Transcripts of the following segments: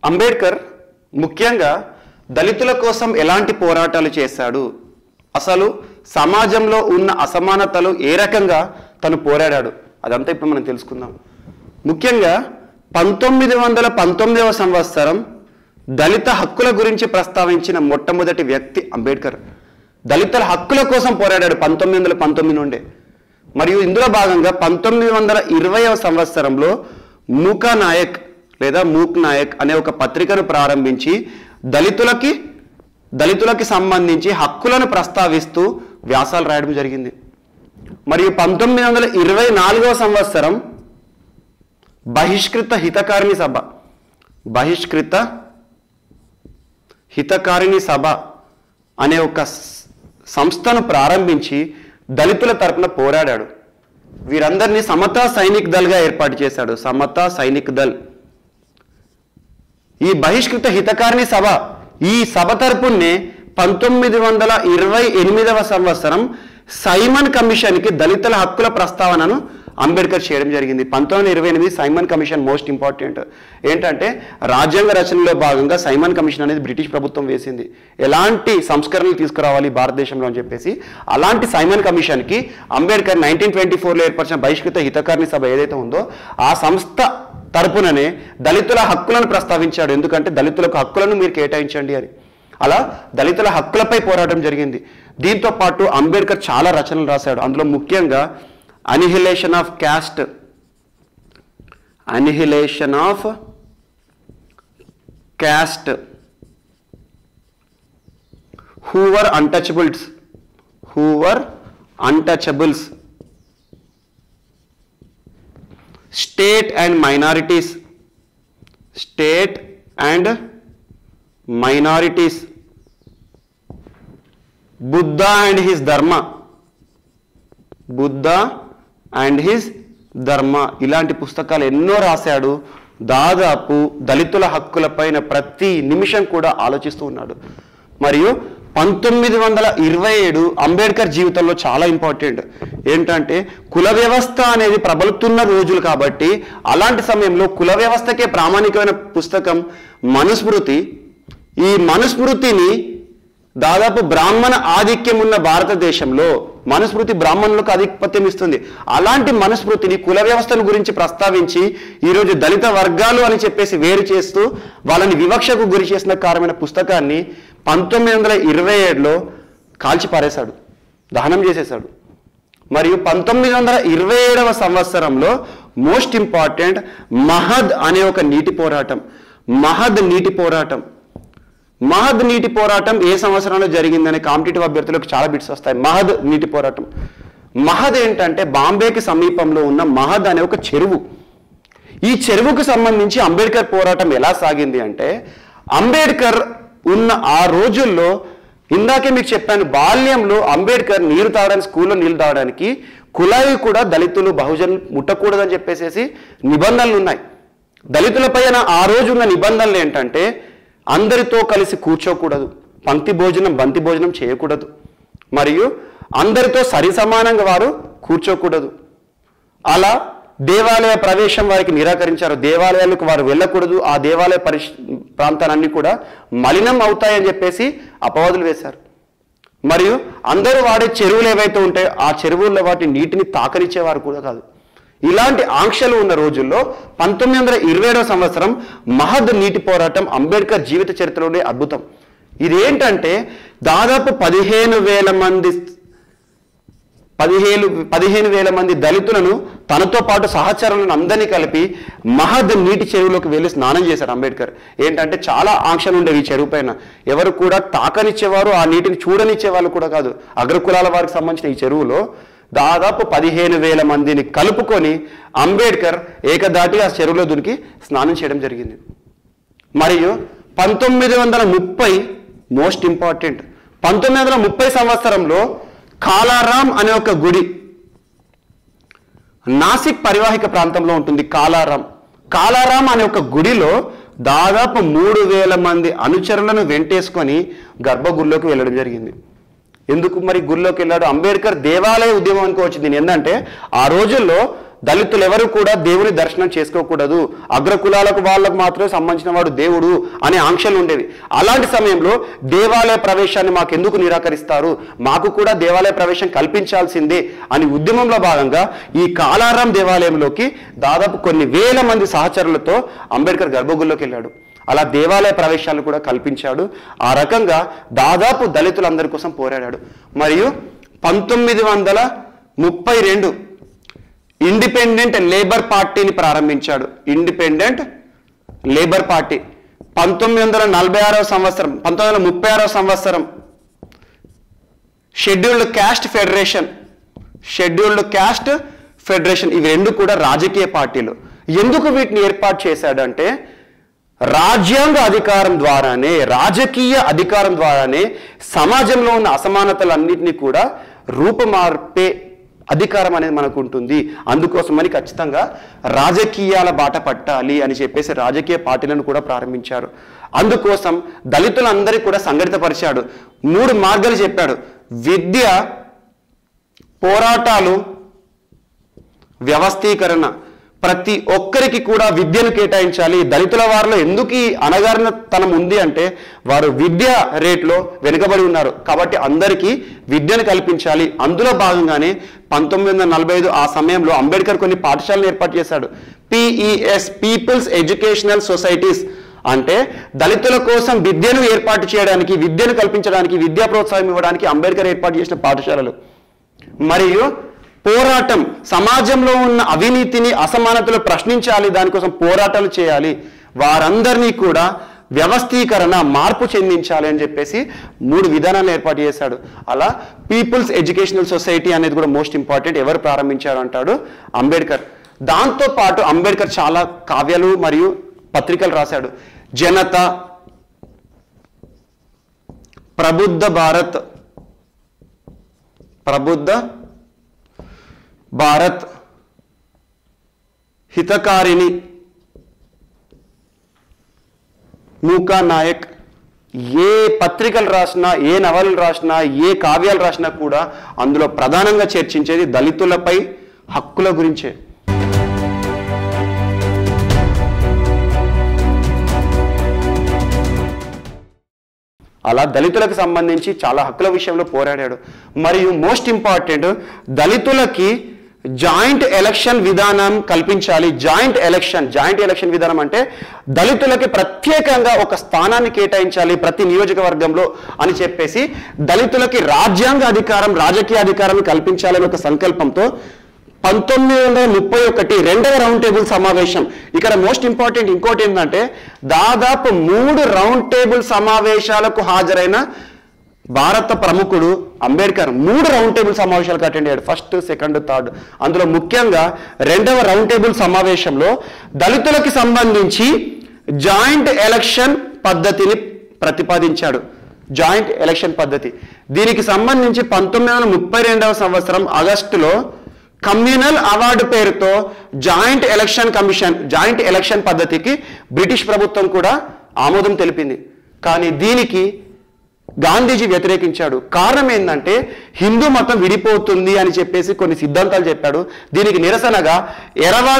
అంబేద్కర్ ముఖ్యంగా దళితుల కోసం ఎలాంటి పోరాటాలు చేశాడు, అసలు సమాజంలో ఉన్న అసమానతలు ఏ రకంగా తను పోరాడాడు, అదంతా ఇప్పుడు మనం తెలుసుకుందాం. ముఖ్యంగా 1919వ సంవత్సరం దళిత హక్కుల గురించి ప్రస్తావించిన మొట్టమొదటి వ్యక్తి అంబేద్కర్. దళితుల హక్కుల కోసం పోరాడాడు 1919 నుండే. మరియు ఇందులో భాగంగా 1920వ సంవత్సరంలో మూక్ నాయక్ అనే ఒక పత్రికను ప్రారంభించి దళితులకి సంబంధించి హక్కులను ప్రస్తావిస్తూ వ్యాసాలు రాయడం జరిగింది. మరియు 1924వ సంవత్సరం బహిష్కృత హితకారిణి సభ అనే ఒక సంస్థను ప్రారంభించి దళితుల తరపున పోరాడాడు. వీరందరినీ సమతా సైనిక్ దళ్గా ఏర్పాటు చేశాడు. సమతా సైనిక్ దళ్. ఈ బహిష్కృత హితకారిణి సభ, ఈ సభ తరపునే 1928వ సంవత్సరం సైమన్ కమిషన్కి దళితుల హక్కుల ప్రస్తావనను అంబేద్కర్ చేయడం జరిగింది. 1928 సైమన్ కమిషన్ మోస్ట్ ఇంపార్టెంట్. ఏంటంటే రాజ్యాంగ రచనలో భాగంగా సైమన్ కమిషన్ అనేది బ్రిటిష్ ప్రభుత్వం వేసింది, ఎలాంటి సంస్కరణలు తీసుకురావాలి భారతదేశంలో అని చెప్పేసి. అలాంటి సైమన్ కమిషన్కి అంబేద్కర్ 1924లో ఏర్పరిచిన బహిష్కృత హితకారిణి సభ ఏదైతే ఉందో ఆ సంస్థ తరపుననే దళితుల హక్కులను ప్రస్తావించాడు. ఎందుకంటే దళితులకు హక్కులను మీరు కేటాయించండి అని. అలా దళితుల హక్కులపై పోరాటం జరిగింది. దీంతో పాటు అంబేద్కర్ చాలా రచనలు రాశాడు. అందులో ముఖ్యంగా annihilation of caste, who were untouchables, state and minorities, Buddha and his dharma, ఇలాంటి పుస్తకాలు ఎన్నో రాశాడు. దాదాపు దళితుల హక్కులపైన ప్రతి నిమిషం కూడా ఆలోచిస్తూ ఉన్నాడు. మరియు 1927 అంబేద్కర్ జీవితంలో చాలా ఇంపార్టెంట్. ఏంటంటే కుల వ్యవస్థ అనేది ప్రబలుతున్న రోజులు కాబట్టి అలాంటి సమయంలో కుల వ్యవస్థకే ప్రామాణికమైన పుస్తకం మనుస్మృతి. ఈ మనుస్మృతిని దాదాపు బ్రాహ్మణ ఆధిక్యం ఉన్న భారతదేశంలో మనుస్మృతి బ్రాహ్మణులకు ఆధిపత్యం ఇస్తుంది. అలాంటి మనుస్మృతిని కుల వ్యవస్థను గురించి ప్రస్తావించి ఈరోజు దళిత వర్గాలు అని చెప్పేసి వేరు చేస్తూ వాళ్ళని వివక్షకు గురి చేసిన కారమైన పుస్తకాన్ని 1927లో కాల్చి పారేశాడు, దహనం చేసేశాడు. మరియు 1927వ సంవత్సరంలో మోస్ట్ ఇంపార్టెంట్ మహద్ అనే ఒక నీటి పోరాటం ఏ సంవత్సరంలో జరిగిందనే కాంపిటేటివ్ అభ్యర్థులకు చాలా బిట్స్ వస్తాయి. మహద్ ఏంటంటే బాంబేకి సమీపంలో ఉన్న మహద్ అనే ఒక చెరువు. ఈ చెరువుకు సంబంధించి అంబేద్కర్ పోరాటం ఎలా సాగింది అంటే, అంబేద్కర్ ఉన్న ఆ రోజుల్లో ఇందాకే మీకు చెప్పాను, బాల్యంలో అంబేద్కర్ నీరు తాగడానికి, స్కూల్లో నీళ్లు తాగడానికి కులాయి కూడా దళితులు బహుజనులు ముట్టకూడదని చెప్పేసి నిబంధనలు ఉన్నాయి. దళితులపైన ఆ రోజు ఉన్న నిబంధనలు ఏంటంటే, అందరితో కలిసి కూర్చోకూడదు, పంక్తి భోజనం బంతి భోజనం చేయకూడదు, మరియు అందరితో సరి సమానంగా వారు కూర్చోకూడదు. అలా దేవాలయ ప్రవేశం వారికి నిరాకరించారు. దేవాలయాలకు వారు వెళ్ళకూడదు, ఆ దేవాలయ ప్రాంతాలన్నీ కూడా మలినం అవుతాయని చెప్పేసి అపవాదులు వేశారు. మరియు అందరూ వాడే చెరువులు ఏవైతే ఉంటాయో ఆ చెరువుల్లో వాటి నీటిని తాకనిచ్చేవారు కూడా కాదు. ఇలాంటి ఆంక్షలు ఉన్న రోజుల్లో 1927వ సంవత్సరం మహద్ నీటి పోరాటం అంబేద్కర్ జీవిత చరిత్రలోనే అద్భుతం. ఇదేంటంటే దాదాపు 15,000 మంది దళితులను తనతో పాటు సహచరులను అందరినీ కలిపి మహద్ నీటి చెరువులోకి వెళ్ళి స్నానం చేశారు అంబేద్కర్. ఏంటంటే చాలా ఆంక్షలు ఉండేవి ఈ చెరువు పైన. ఎవరు కూడా తాకనిచ్చేవారు, ఆ నీటిని చూడనిచ్చే వాళ్ళు కూడా కాదు. అగ్రకులాల వారికి సంబంధించిన ఈ చెరువులో దాదాపు 15,000 మందిని కలుపుకొని అంబేద్కర్ ఏకదాటి ఆ చెరువులో దునికి స్నానం చేయడం జరిగింది. మరియు 1930 మోస్ట్ ఇంపార్టెంట్, 1930 సంవత్సరంలో కాలారాం అనే ఒక గుడి నాసిక్ పరివాహిక ప్రాంతంలో ఉంటుంది. కాలారాం అనే ఒక గుడిలో దాదాపు 3,000 మంది అనుచరులను వెంటేసుకొని గర్భగుడిలోకి వెళ్ళడం జరిగింది. ఎందుకు మరి గుడిలోకి వెళ్ళాడు? అంబేద్కర్ దేవాలయ ఉద్యమం అనుకోవచ్చు దీన్ని. ఏంటంటే ఆ రోజుల్లో దళితులు ఎవరు కూడా దేవుని దర్శనం చేసుకోకూడదు, అగ్రకులాలకు వాళ్ళకు మాత్రమే సంబంధించిన వాడు దేవుడు అనే ఆంక్షలు ఉండేవి. అలాంటి సమయంలో దేవాలయ ప్రవేశాన్ని మాకు ఎందుకు నిరాకరిస్తారు, మాకు కూడా దేవాలయ ప్రవేశం కల్పించాల్సిందే అని ఉద్యమంలో భాగంగా ఈ కాలారాం దేవాలయంలోకి దాదాపు కొన్ని వేల మంది సహచరులతో అంబేద్కర్ గర్భగుడిలోకి వెళ్ళాడు. అలా దేవాలయ ప్రవేశాలు కూడా కల్పించాడు. ఆ రకంగా దాదాపు దళితులందరి కోసం పోరాడాడు. మరియు 1932 ఇండిపెండెంట్ లేబర్ పార్టీని ప్రారంభించాడు. ఇండిపెండెంట్ లేబర్ పార్టీ 1936వ సంవత్సరం షెడ్యూల్డ్ క్యాస్ట్ ఫెడరేషన్ ఇవి రెండు కూడా రాజకీయ పార్టీలు. ఎందుకు వీటిని ఏర్పాటు చేశాడంటే రాజ్యాంగ అధికారం ద్వారానే, రాజకీయ అధికారం ద్వారానే సమాజంలో ఉన్న అసమానతలన్నింటినీ కూడా రూపుమార్పే అధికారం అనేది మనకు ఉంటుంది. అందుకోసమని ఖచ్చితంగా రాజకీయాల బాట పట్టాలి అని చెప్పేసి రాజకీయ పార్టీలను కూడా ప్రారంభించారు. అందుకోసం దళితులందరికీ కూడా సంఘటితపరిచాడు. 3 మార్గాలు చెప్పాడు: విద్య, పోరాటాలు, వ్యవస్థీకరణ. ప్రతి ఒక్కరికి కూడా విద్యను కేటాయించాలి. దళితుల వారిలో ఎందుకు ఈ అణగారినతనం ఉంది అంటే వారు విద్య రేట్లో వెనుకబడి ఉన్నారు కాబట్టి అందరికీ విద్యను కల్పించాలి. అందులో భాగంగానే 1945 ఆ సమయంలో అంబేద్కర్ కొన్ని పాఠశాలను ఏర్పాటు చేశాడు. PES పీపుల్స్ ఎడ్యుకేషనల్ సొసైటీస్ అంటే దళితుల కోసం విద్యను ఏర్పాటు చేయడానికి, విద్యను కల్పించడానికి, విద్యా ప్రోత్సాహం ఇవ్వడానికి అంబేద్కర్ ఏర్పాటు చేసిన పాఠశాలలు. మరియు పోరాటం, సమాజంలో ఉన్న అవినీతిని, అసమానతలు ప్రశ్నించాలి, దానికోసం పోరాటాలు చేయాలి, వారందరినీ కూడా వ్యవస్థీకరణ, మార్పు చెందించాలి అని చెప్పేసి 3 విధానాలను ఏర్పాటు చేశాడు. అలా పీపుల్స్ ఎడ్యుకేషనల్ సొసైటీ అనేది కూడా మోస్ట్ ఇంపార్టెంట్. ఎవరు ప్రారంభించారు అంటాడు అంబేద్కర్. దాంతోపాటు అంబేద్కర్ చాలా కావ్యాలు మరియు పత్రికలు రాశాడు. జనత, ప్రబుద్ధ భారత్, హితకారిణి, మూకా నాయక్. ఏ పత్రికలు రాసినా, ఏ నవలలు రాసినా, ఏ కావ్యాలు రాసినా కూడా అందులో ప్రధానంగా చర్చించేది దళితులపై హక్కుల గురించే. అలా దళితులకు సంబంధించి చాలా హక్కుల విషయంలో పోరాడాడు. మరియు మోస్ట్ ఇంపార్టెంట్, దళితులకి జాయింట్ ఎలక్షన్ విధానం కల్పించాలి. జాయింట్ ఎలక్షన్ విధానం అంటే దళితులకి ప్రత్యేకంగా ఒక స్థానాన్ని కేటాయించాలి ప్రతి నియోజకవర్గంలో అని చెప్పేసి దళితులకి రాజ్యాంగ అధికారం, రాజకీయ అధికారం కల్పించాలని ఒక సంకల్పంతో 1931 రెండవ రౌండ్ టేబుల్ సమావేశం. ఇక్కడ మోస్ట్ ఇంపార్టెంట్ ఇంకోటి ఏంటంటే దాదాపు 3 రౌండ్ టేబుల్ సమావేశాలకు హాజరైన భారత ప్రముఖుడు అంబేద్కర్ 3 రౌండ్ టేబుల్ సమావేశాలకు అటెండ్ అయ్యాడు. First, second, third. అందులో ముఖ్యంగా రెండవ రౌండ్ టేబుల్ సమావేశంలో దళితులకి సంబంధించి జాయింట్ ఎలక్షన్ పద్ధతిని ప్రతిపాదించాడు. జాయింట్ ఎలక్షన్ పద్ధతి. దీనికి సంబంధించి 1932వ సంవత్సరం ఆగస్టులో కమ్యూనల్ అవార్డు పేరుతో జాయింట్ ఎలక్షన్ పద్ధతికి బ్రిటిష్ ప్రభుత్వం కూడా ఆమోదం తెలిపింది. కానీ దీనికి గాంధీజీ వ్యతిరేకించాడు. కారణం ఏంటంటే హిందూ మతం విడిపోతుంది అని చెప్పేసి కొన్ని సిద్ధాంతాలు చెప్పాడు. దీనికి నిరసనగా ఎర్రవాడ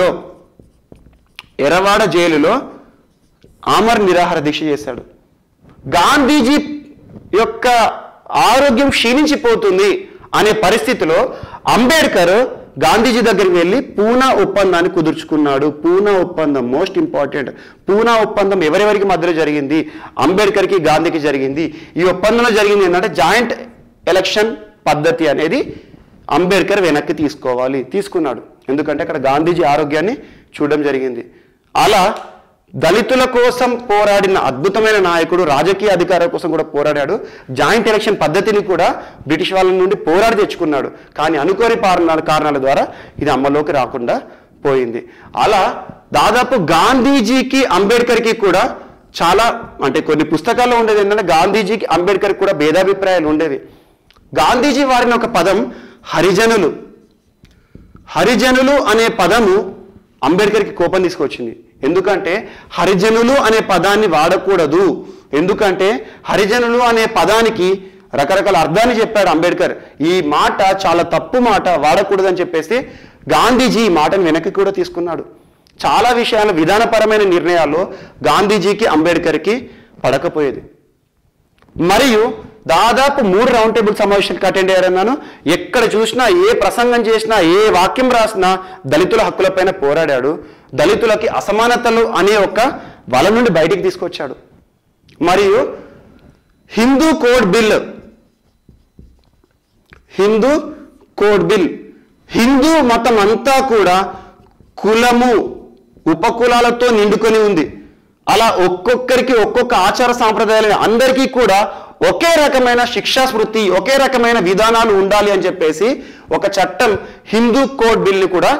జైలులో ఆమర నిరాహార దీక్ష చేశాడు. గాంధీజీ యొక్క ఆరోగ్యం క్షీణించిపోతుంది అనే పరిస్థితిలో అంబేద్కర్ గాంధీజీ దగ్గరికి వెళ్ళి పూనా ఒప్పందాన్ని కుదుర్చుకున్నాడు. పూనా ఒప్పందం మోస్ట్ ఇంపార్టెంట్. పూనా ఒప్పందం ఎవరెవరికి మధ్యలో జరిగింది? అంబేద్కర్కి, గాంధీకి జరిగింది. ఈ ఒప్పందంలో జరిగింది ఏంటంటే జాయింట్ ఎలక్షన్ పద్ధతి అనేది అంబేద్కర్ వెనక్కి తీసుకున్నాడు. ఎందుకంటే అక్కడ గాంధీజీ ఆరోగ్యాన్ని చూడడం జరిగింది. అలా దళితుల కోసం పోరాడిన అద్భుతమైన నాయకుడు, రాజకీయ అధికారం కోసం కూడా పోరాడాడు. జాయింట్ ఎలక్షన్ పద్ధతిని కూడా బ్రిటిష్ వాళ్ళ నుండి పోరాడి తెచ్చుకున్నాడు. కానీ అనుకోని కారణాల ద్వారా ఇది అమల్లోకి రాకుండా పోయింది. అలా దాదాపు గాంధీజీకి, అంబేద్కర్కి కూడా చాలా అంటే కొన్ని పుస్తకాల్లో ఉండేది ఏంటంటే గాంధీజీకి, అంబేద్కర్కి కూడా భేదాభిప్రాయాలు ఉండేవి. గాంధీజీ వారిని ఒక పదం హరిజనులు అనే పదము అంబేద్కర్కి కోపం తీసుకొచ్చింది. ఎందుకంటే హరిజనులు అనే పదాన్ని వాడకూడదు, ఎందుకంటే హరిజనులు అనే పదానికి రకరకాల అర్థాన్ని చెప్పాడు అంబేద్కర్. ఈ మాట చాలా తప్పు మాట, వాడకూడదని చెప్పేసి గాంధీజీ ఈ మాటను వెనక్కి కూడా తీసుకున్నాడు. చాలా విషయాల విధానపరమైన నిర్ణయాల్లో గాంధీజీకి అంబేద్కర్కి పడకపోయేది. మరియు దాదాపు 3 రౌండ్ టేబుల్ సమావేశాలకు అటెండ్ అయ్యారన్నాను. ఎక్కడ చూసినా, ఏ ప్రసంగం చేసినా, ఏ వాక్యం రాసినా దళితుల హక్కులపైన పోరాడాడు. దళితులకి అసమానతలు అనే ఒక వల నుండి బయటికి తీసుకొచ్చాడు. మరియు హిందూ కోడ్ బిల్, హిందూ మతం అంతా కూడా కులము ఉపకులాలతో నిండుకొని ఉంది. అలా ఒక్కొక్కరికి ఒక్కొక్క ఆచార సాంప్రదాయాలు అందరికీ కూడా ఒకే రకమైన శిక్షా స్మృతి, ఒకే రకమైన విధానాలు ఉండాలి అని చెప్పేసి ఒక చట్టం హిందూ కోడ్ బిల్ని కూడా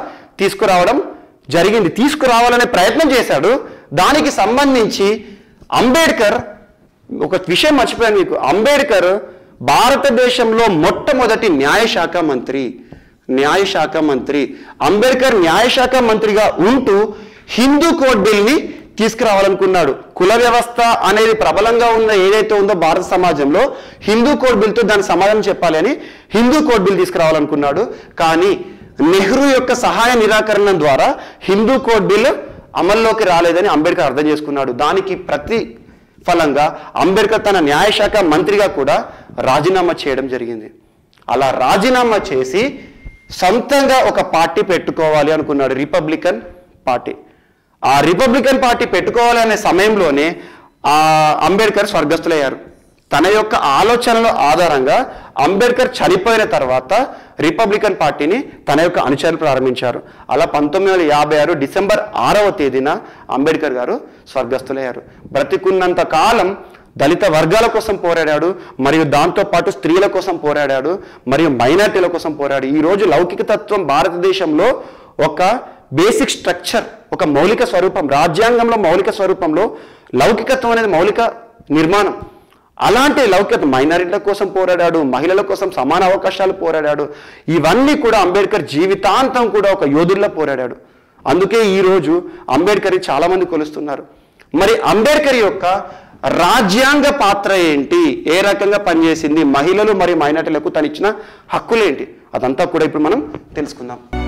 తీసుకురావాలనే ప్రయత్నం చేశాడు. దానికి సంబంధించి అంబేద్కర్, ఒక విషయం మర్చిపోయాను మీకు, అంబేద్కర్ భారతదేశంలో మొట్టమొదటి న్యాయశాఖ మంత్రి. అంబేద్కర్ న్యాయశాఖ మంత్రిగా ఉంటూ హిందూ కోడ్ బిల్ని తీసుకురావాలనుకున్నాడు. కుల వ్యవస్థ అనేది ప్రబలంగా ఉన్న ఏదైతే ఉందో భారత సమాజంలో, హిందూ కోడ్ బిల్తో దానికి సమాధానం చెప్పాలి అని హిందూ కోడ్ బిల్ తీసుకురావాలనుకున్నాడు. కానీ నెహ్రూ యొక్క సహాయ నిరాకరణ ద్వారా హిందూ కోడ్ బిల్ అమల్లోకి రాలేదని అంబేద్కర్ అర్థం చేసుకున్నాడు. దానికి ప్రతిఫలంగా అంబేద్కర్ తన న్యాయశాఖ మంత్రిగా కూడా రాజీనామా చేయడం జరిగింది. అలా రాజీనామా చేసి సొంతంగా ఒక పార్టీ పెట్టుకోవాలి అనుకున్నాడు, రిపబ్లికన్ పార్టీ. ఆ రిపబ్లికన్ పార్టీ పెట్టుకోవాలి అనే సమయంలోనే అంబేద్కర్ స్వర్గస్థులయ్యారు. తన యొక్క ఆలోచనల ఆధారంగా అంబేద్కర్ చనిపోయిన తర్వాత రిపబ్లికన్ పార్టీని తన యొక్క అనుచరులు ప్రారంభించారు. అలా 1956 డిసెంబర్ 6వ తేదీన అంబేద్కర్ గారు స్వర్గస్థులయ్యారు. బ్రతికున్నంత కాలం దళిత వర్గాల కోసం పోరాడాడు, మరియు దాంతోపాటు స్త్రీల కోసం పోరాడాడు, మరియు మైనార్టీల కోసం పోరాడు. ఈరోజు లౌకిక తత్వం భారతదేశంలో ఒక బేసిక్ స్ట్రక్చర్, ఒక మౌలిక స్వరూపం, రాజ్యాంగంలో మౌలిక స్వరూపంలో లౌకికత్వం అనేది మౌలిక నిర్మాణం. అలాంటి లౌకికత మైనారిటీల కోసం పోరాడాడు, మహిళల కోసం సమాన అవకాశాలు పోరాడాడు. ఇవన్నీ కూడా అంబేద్కర్ జీవితాంతం కూడా ఒక యోధుల్లా పోరాడాడు. అందుకే ఈరోజు అంబేద్కర్ చాలా మంది కొలుస్తున్నారు. మరి అంబేద్కర్ యొక్క రాజ్యాంగ పాత్ర ఏంటి, ఏ రకంగా పనిచేసింది, మహిళలు మరియు మైనారిటీలకు తను ఇచ్చిన హక్కులేంటి, అదంతా కూడా ఇప్పుడు మనం తెలుసుకుందాం.